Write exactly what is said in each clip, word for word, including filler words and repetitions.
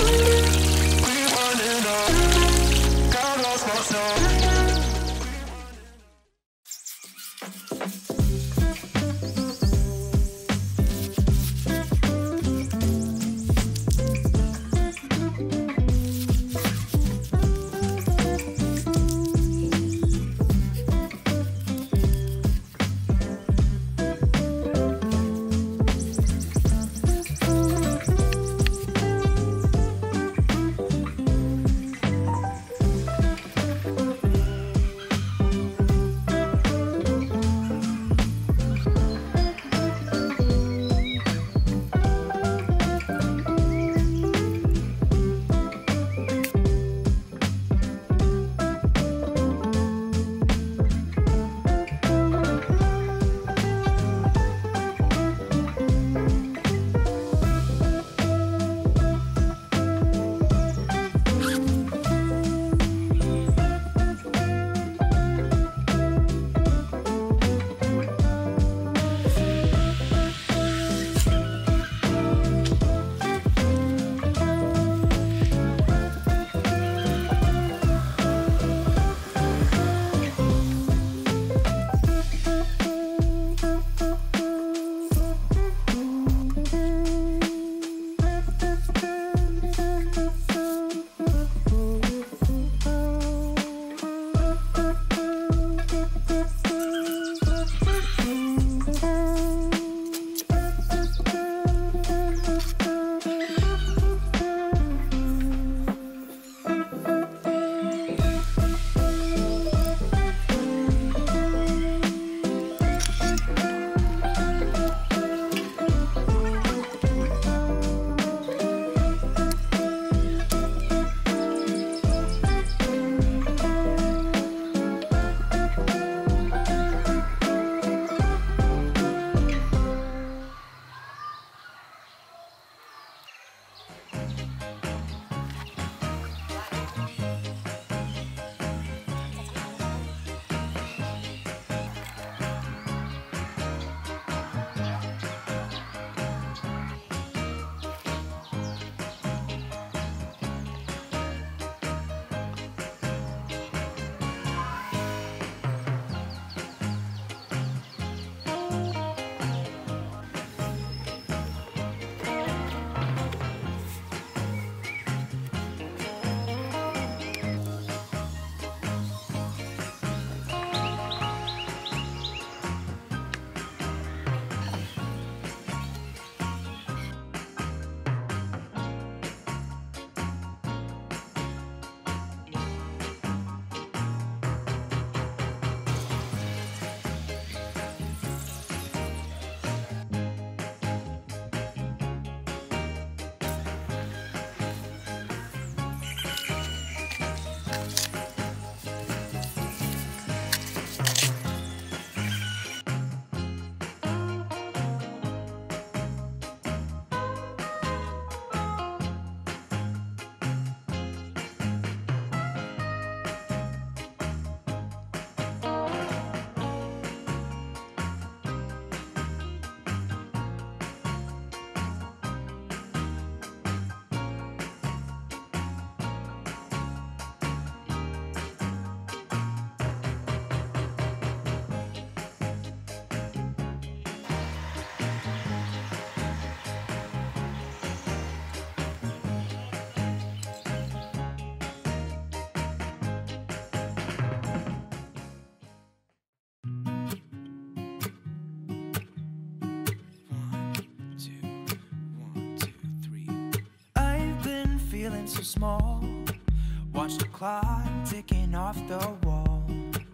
feeling so small. Watch the clock ticking off the wall.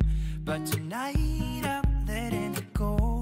But tonight I'm letting it go.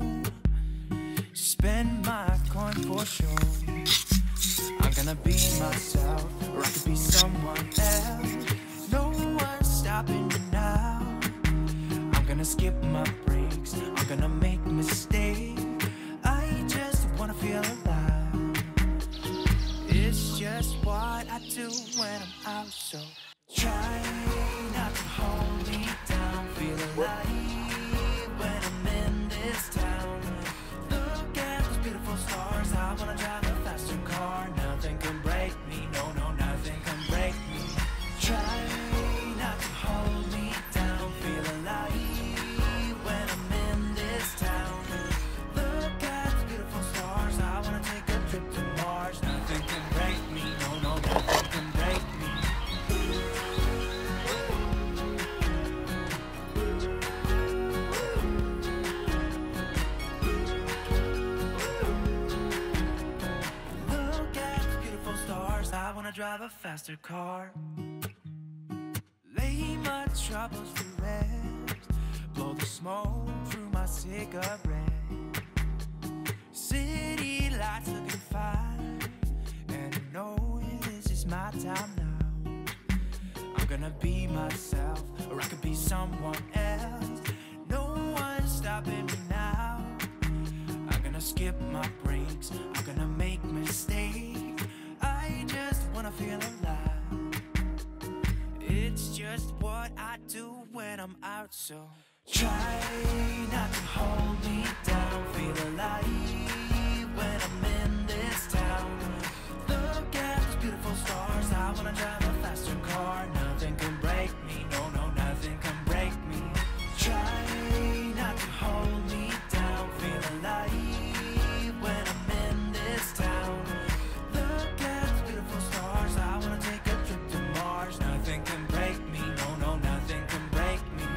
Spend my coin for sure. I'm gonna be myself, or I could be someone else. No one's stopping me now. I'm gonna skip my breaks, I'm gonna make mistakes. I just wanna feel alive. It's just what I do when I'm out, so try not to hold me down. Feel alive when I'm in this town. Look at those beautiful stars. I wanna drive a faster car. Nothing can break me, no, no, nothing. drive a faster car. Lay my troubles to rest, blow the smoke through my cigarette. City lights looking fine, and I know this is my time now. I'm gonna be myself, or I could be someone else. No one's stopping me now. I'm gonna skip my breaks, I'm gonna make mistakes. I just wanna feel alive. It's just what I do when I'm out, so try not to hold me down. Feel alive when I'm in this town. Look at those beautiful stars. I wanna drive a faster car. Nothing can break me, no, no, nothing can break me. Try not to hold me down. Feel alive when I'm in this town. Look at those beautiful stars. I wanna take a trip to Mars. Nothing can break me, no, no, nothing can break me.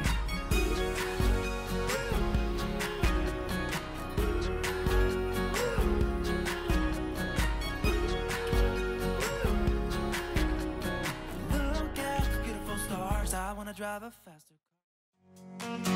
Look at the beautiful stars. I wanna drive a faster car.